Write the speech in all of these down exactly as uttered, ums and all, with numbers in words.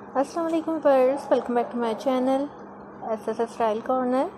अस्सलाम वालेकुम viewers, welcome back to my channel S S S style corner.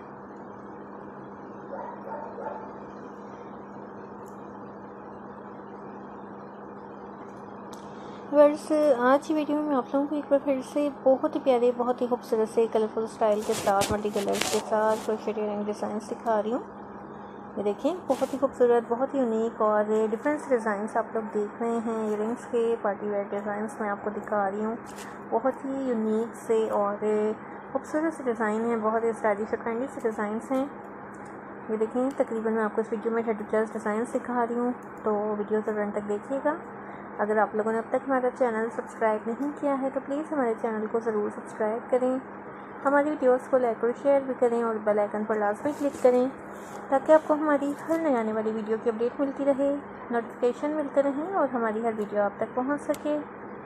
Viewers, आज की वीडियो में आप लोगों को एक बार फिर से बहुत ही प्यारे, बहुत ही खूबसूरत से कलरफुल स्टाइल के साथ, मल्टी कलर्स के साथ क्रोशेट इयररिंग डिज़ाइन दिखा रही हूँ। ये देखें, बहुत ही खूबसूरत, बहुत ही यूनिक और डिफरेंट डिज़ाइंस आप लोग देख रहे हैं। इयररिंग्स के पार्टी वेयर डिज़ाइंस मैं आपको दिखा रही हूँ। बहुत ही यूनिक से और खूबसूरत से डिज़ाइन है, बहुत ही स्टाइलिश और ट्रेंडी से डिज़ाइंस हैं। ये देखें, तकरीबन मैं आपको इस वीडियो में थर्टी प्लस डिज़ाइन दिखा रही हूँ, तो वीडियो से एंड तक देखिएगा। अगर आप लोगों ने अब तक हमारा चैनल सब्सक्राइब नहीं किया है तो प्लीज़ हमारे चैनल को ज़रूर सब्सक्राइब करें, हमारी वीडियोस को लाइक और शेयर भी करें और बेल आइकन पर लाजमी क्लिक करें ताकि आपको हमारी हर नई आने वाली वीडियो की अपडेट मिलती रहे, नोटिफिकेशन मिलते रहें और हमारी हर वीडियो आप तक पहुंच सके।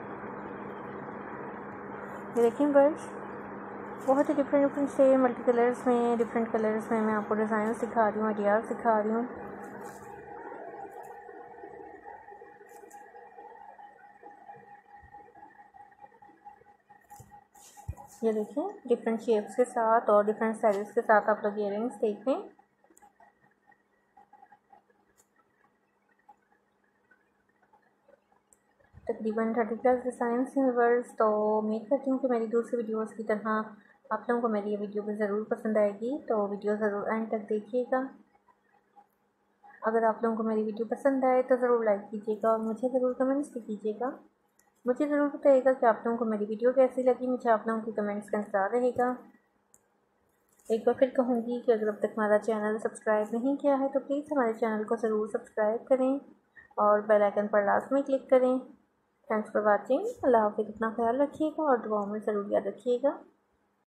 ये देखें बर्ड्स, बहुत ही डिफरेंट डिफरेंट से मल्टी कलर्स में, डिफरेंट कलर्स में मैं आपको डिज़ाइन सिखा रही हूँ, आइडियाज़ सिखा रही हूँ। ये देखें, डिफरेंट शेप्स के साथ और डिफरेंट साइज़ के साथ आप लोग इयररिंग्स देखें। तकरीबन थर्टी प्लस डिज़ाइंस हैं व्यूअर्स, तो उम्मीद करती हूँ कि मेरी दूसरी वीडियोस की तरह आप लोगों को मेरी ये वीडियो भी ज़रूर पसंद आएगी, तो वीडियो ज़रूर एंड तक देखिएगा। अगर आप लोगों को मेरी वीडियो पसंद आए तो ज़रूर लाइक कीजिएगा और मुझे ज़रूर कमेंट्स भी कीजिएगा। मुझे ज़रूर बताइएगा कि आप लोगों को मेरी वीडियो कैसी लगी। मुझे आप लोगों की कमेंट्स का इंतज़ार रहेगा। एक बार फिर कहूँगी कि अगर अब तक हमारा चैनल सब्सक्राइब नहीं किया है तो प्लीज़ हमारे चैनल को ज़रूर सब्सक्राइब करें और बेल आइकन पर लाजमी क्लिक करें। Thanks for watching. अल्लाह हाफ़िज़। अपना ख्याल रखिएगा और दुआओं में ज़रूर याद रखिएगा।